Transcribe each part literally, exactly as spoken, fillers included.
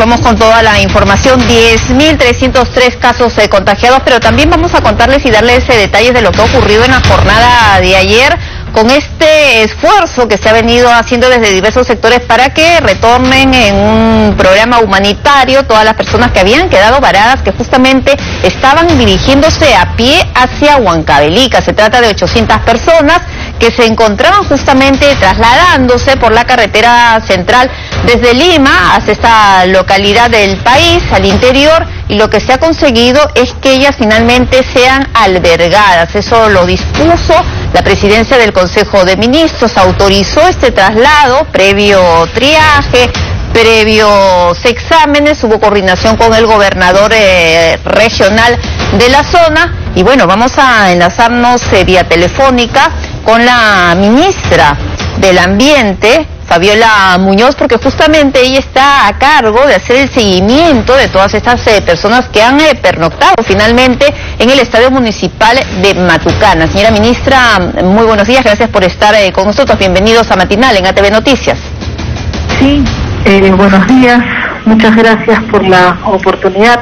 vamos con toda la información. diez mil trescientos tres casos eh, contagiados, pero también vamos a contarles y darles eh, detalles de lo que ha ocurrido en la jornada de ayer con este esfuerzo que se ha venido haciendo desde diversos sectores para que retornen en un programa humanitario todas las personas que habían quedado varadas, que justamente estaban dirigiéndose a pie hacia Huancavelica. Se trata de ochocientas personas que se encontraban justamente trasladándose por la carretera central desde Lima hacia esta localidad del país, al interior, y lo que se ha conseguido es que ellas finalmente sean albergadas. Eso lo dispuso la presidencia del Consejo de Ministros, autorizó este traslado previo triaje, previos exámenes, hubo coordinación con el gobernador eh, regional de la zona, y bueno, vamos a enlazarnos eh, vía telefónica con la ministra del Ambiente, Fabiola Muñoz, porque justamente ella está a cargo de hacer el seguimiento de todas estas eh, personas que han eh, pernoctado finalmente en el Estadio Municipal de Matucana. Señora ministra, muy buenos días, gracias por estar eh, con nosotros, bienvenidos a Matinal en A T V Noticias. Sí, eh, buenos días, muchas gracias por la oportunidad.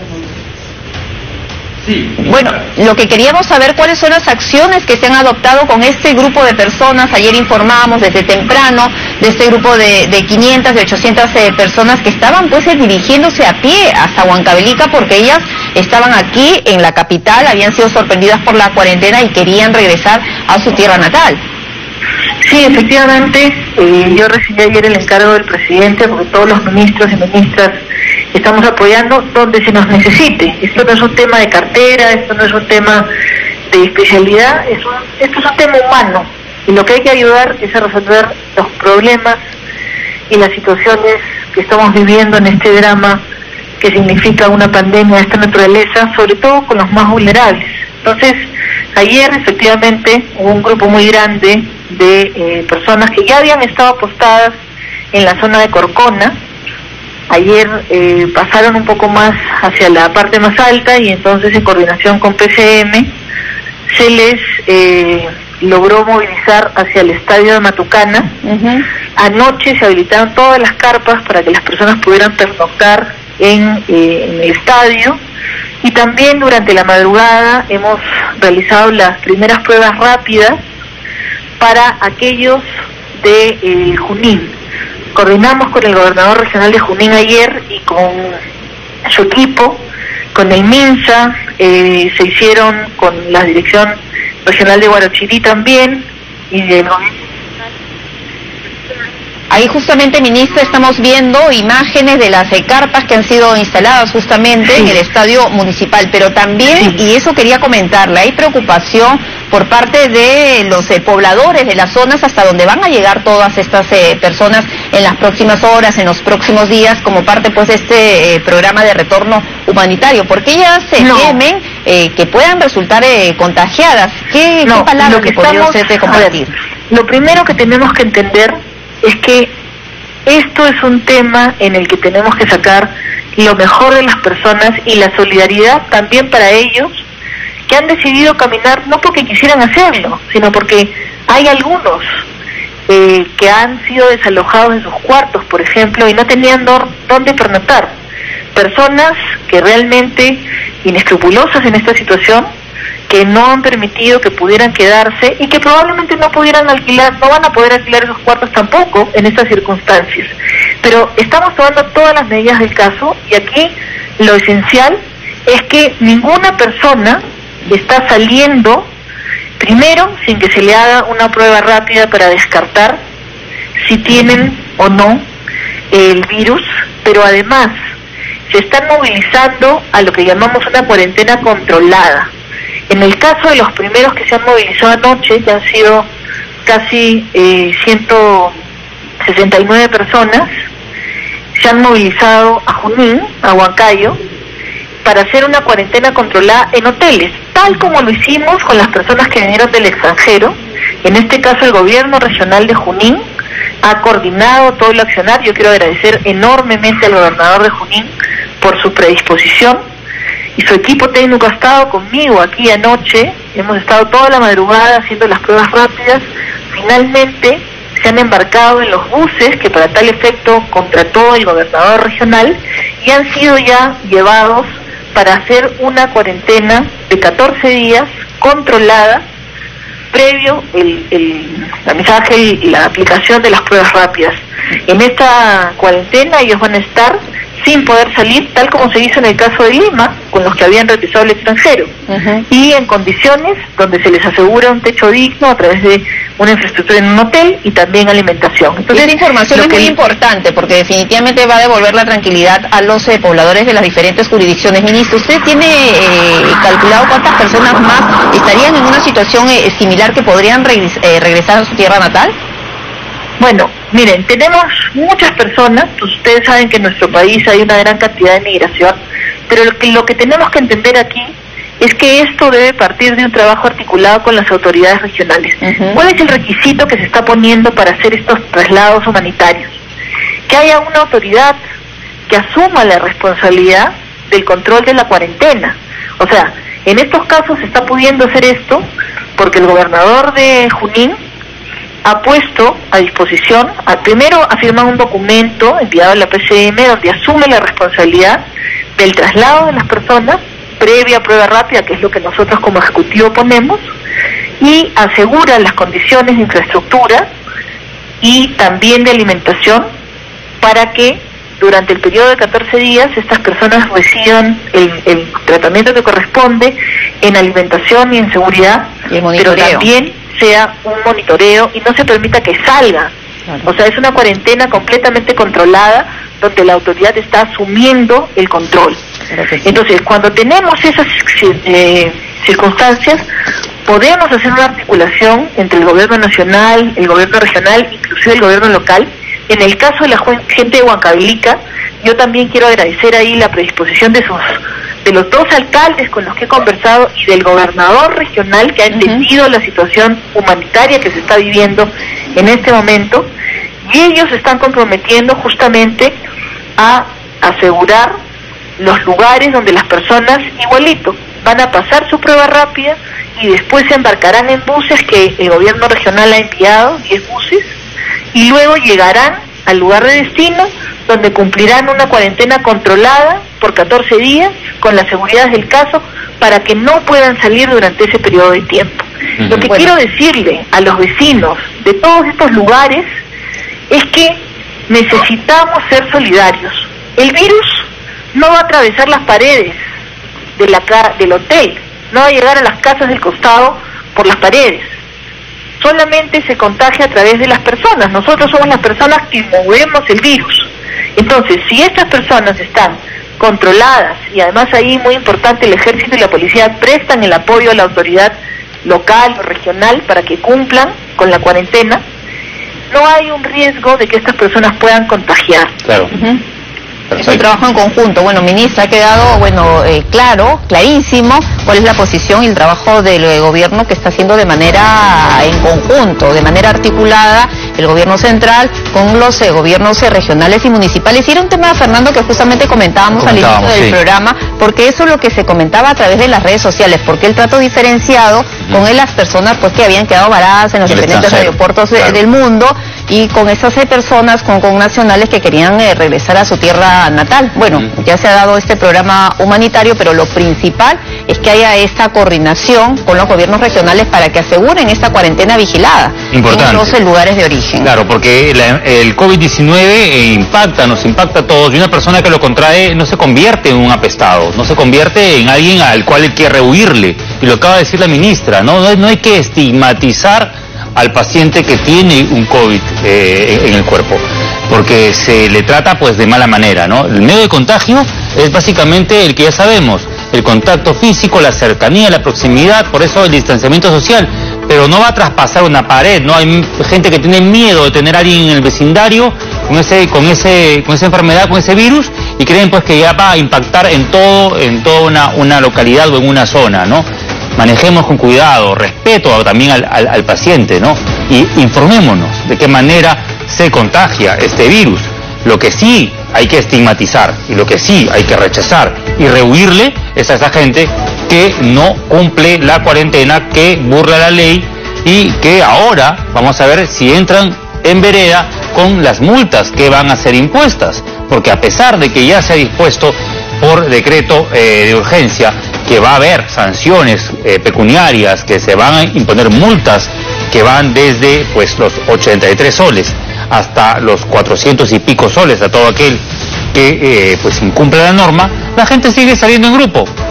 Sí. Bueno, lo que queríamos saber, cuáles son las acciones que se han adoptado con este grupo de personas. Ayer informábamos desde temprano de este grupo de, de quinientas, de ochocientas eh, personas que estaban pues eh, dirigiéndose a pie hasta Huancavelica, porque ellas estaban aquí en la capital, habían sido sorprendidas por la cuarentena y querían regresar a su tierra natal. Sí, efectivamente, eh, yo recibí ayer el encargo del presidente, porque todos los ministros y ministras estamos apoyando donde se nos necesite. Esto no es un tema de cartera, esto no es un tema de especialidad, es un, esto es un tema humano, y lo que hay que ayudar es a resolver los problemas y las situaciones que estamos viviendo en este drama que significa una pandemia de esta naturaleza, sobre todo con los más vulnerables. Entonces, ayer efectivamente hubo un grupo muy grande de eh, personas que ya habían estado apostadas en la zona de Corcona. Ayer eh, pasaron un poco más hacia la parte más alta, y entonces en coordinación con P C M se les eh, logró movilizar hacia el estadio de Matucana. Uh-huh. Anoche se habilitaron todas las carpas para que las personas pudieran pernoctar en, eh, en el estadio, y también durante la madrugada hemos realizado las primeras pruebas rápidas para aquellos de eh, Junín. Coordinamos con el gobernador regional de Junín ayer y con su equipo, con el MINSA, eh, se hicieron con la Dirección Regional de Guarochirí también, y de ahí justamente, ministra, estamos viendo imágenes de las eh, carpas que han sido instaladas justamente sí. en el estadio municipal, pero también, sí. y eso quería comentarle, hay preocupación por parte de los eh, pobladores de las zonas hasta donde van a llegar todas estas eh, personas en las próximas horas, en los próximos días, como parte pues de este eh, programa de retorno humanitario, porque ellas se no. temen eh, que puedan resultar eh, contagiadas. ¿Qué, no, ¿qué palabras le podría usted de compartir? Ver, lo primero que tenemos que entender es que esto es un tema en el que tenemos que sacar lo mejor de las personas y la solidaridad también para ellos, que han decidido caminar no porque quisieran hacerlo, sino porque hay algunos eh, que han sido desalojados de sus cuartos, por ejemplo, y no tenían dónde pernoctar. Personas que realmente inescrupulosas en esta situación, que no han permitido que pudieran quedarse y que probablemente no pudieran alquilar, no van a poder alquilar esos cuartos tampoco en estas circunstancias. Pero estamos tomando todas las medidas del caso, y aquí lo esencial es que ninguna persona está saliendo, primero, sin que se le haga una prueba rápida para descartar si tienen o no el virus, pero además se están movilizando a lo que llamamos una cuarentena controlada. En el caso de los primeros que se han movilizado anoche, que han sido casi eh, ciento sesenta y nueve personas, se han movilizado a Junín, a Huancayo, para hacer una cuarentena controlada en hoteles, tal como lo hicimos con las personas que vinieron del extranjero. En este caso, el gobierno regional de Junín ha coordinado todo el accionar. Yo quiero agradecer enormemente al gobernador de Junín por su predisposición, y su equipo técnico ha estado conmigo aquí anoche. Hemos estado toda la madrugada haciendo las pruebas rápidas. Finalmente se han embarcado en los buses que para tal efecto contrató el gobernador regional y han sido ya llevados para hacer una cuarentena de catorce días controlada previo el, el mensaje y la aplicación de las pruebas rápidas. En esta cuarentena ellos van a estar sin poder salir, tal como se hizo en el caso de Lima, con los que habían regresado al extranjero, uh-huh. y en condiciones donde se les asegura un techo digno a través de una infraestructura en un hotel y también alimentación. Entonces, esta información es muy que... importante porque definitivamente va a devolver la tranquilidad a los eh, pobladores de las diferentes jurisdicciones. Ministro, ¿usted tiene eh, calculado cuántas personas más estarían en una situación eh, similar que podrían regres eh, regresar a su tierra natal? Bueno, miren, tenemos muchas personas, pues ustedes saben que en nuestro país hay una gran cantidad de migración, pero lo que, lo que tenemos que entender aquí es que esto debe partir de un trabajo articulado con las autoridades regionales. Uh-huh. ¿Cuál es el requisito que se está poniendo para hacer estos traslados humanitarios? Que haya una autoridad que asuma la responsabilidad del control de la cuarentena. O sea, en estos casos se está pudiendo hacer esto porque el gobernador de Junín ha puesto a disposición, a, primero ha firmado un documento enviado a la P C M donde asume la responsabilidad del traslado de las personas previa prueba rápida, que es lo que nosotros como ejecutivo ponemos, y asegura las condiciones de infraestructura y también de alimentación para que durante el periodo de catorce días estas personas reciban el, el tratamiento que corresponde en alimentación y en seguridad, y el pero también sea un monitoreo y no se permita que salga. Claro. O sea, es una cuarentena completamente controlada donde la autoridad está asumiendo el control. Claro que sí. Entonces, cuando tenemos esas eh, circunstancias, podemos hacer una articulación entre el gobierno nacional, el gobierno regional, inclusive el gobierno local. En el caso de la gente de Huancavelica, yo también quiero agradecer ahí la predisposición de sus de los dos alcaldes con los que he conversado y del gobernador regional que ha entendido uh-huh. la situación humanitaria que se está viviendo en este momento, y ellos se están comprometiendo justamente a asegurar los lugares donde las personas igualito van a pasar su prueba rápida y después se embarcarán en buses que el gobierno regional ha enviado, diez buses, y luego llegarán al lugar de destino donde cumplirán una cuarentena controlada por catorce días con las seguridades del caso para que no puedan salir durante ese periodo de tiempo. Uh-huh. Lo que bueno. quiero decirle a los vecinos de todos estos lugares es que necesitamos ser solidarios. El virus no va a atravesar las paredes de la ca- del hotel, no va a llegar a las casas del costado por las paredes. Solamente se contagia a través de las personas. Nosotros somos las personas que movemos el virus. Entonces, si estas personas están controladas y además ahí muy importante el ejército y la policía prestan el apoyo a la autoridad local o regional para que cumplan con la cuarentena, no hay un riesgo de que estas personas puedan contagiar. Claro. Uh-huh. Es un trabajo en conjunto. Bueno, ministra, ha quedado bueno eh, claro, clarísimo cuál es la posición y el trabajo del eh, gobierno que está haciendo de manera en conjunto, de manera articulada, el gobierno central con los eh, gobiernos eh, regionales y municipales. Y era un tema, Fernando, que justamente comentábamos, comentábamos al inicio del sí. programa, porque eso es lo que se comentaba a través de las redes sociales, porque el trato diferenciado uh-huh. con las personas pues que habían quedado varadas en los el diferentes aeropuertos claro. de, del mundo, y con esas eh, personas, con, con nacionales que querían eh, regresar a su tierra natal. Bueno, uh-huh. ya se ha dado este programa humanitario, pero lo principal es que haya esta coordinación con los gobiernos regionales para que aseguren esta cuarentena vigilada Importante. en los lugares de origen. Claro, porque la, el COVID diecinueve impacta, nos impacta a todos, y una persona que lo contrae no se convierte en un apestado, no se convierte en alguien al cual hay que rehuirle, y lo acaba de decir la ministra, no, no, no hay que estigmatizar al paciente que tiene un COVID eh, en el cuerpo, porque se le trata pues de mala manera, ¿no? El medio de contagio es básicamente el que ya sabemos, el contacto físico, la cercanía, la proximidad, por eso el distanciamiento social, pero no va a traspasar una pared, ¿no? Hay gente que tiene miedo de tener a alguien en el vecindario con ese, con ese, con esa enfermedad, con ese virus, y creen pues que ya va a impactar en todo, en toda una, una localidad o en una zona, ¿no? Manejemos con cuidado, respeto también al, al, al paciente, ¿no? Y informémonos de qué manera se contagia este virus. Lo que sí hay que estigmatizar y lo que sí hay que rechazar y rehuirle es a esa gente que no cumple la cuarentena, que burla la ley y que ahora vamos a ver si entran en vereda con las multas que van a ser impuestas, porque a pesar de que ya se ha dispuesto por decreto eh, de urgencia que va a haber sanciones eh, pecuniarias, que se van a imponer multas que van desde pues los ochenta y tres soles hasta los cuatrocientos y pico soles a todo aquel que eh, pues incumple la norma, la gente sigue saliendo en grupo.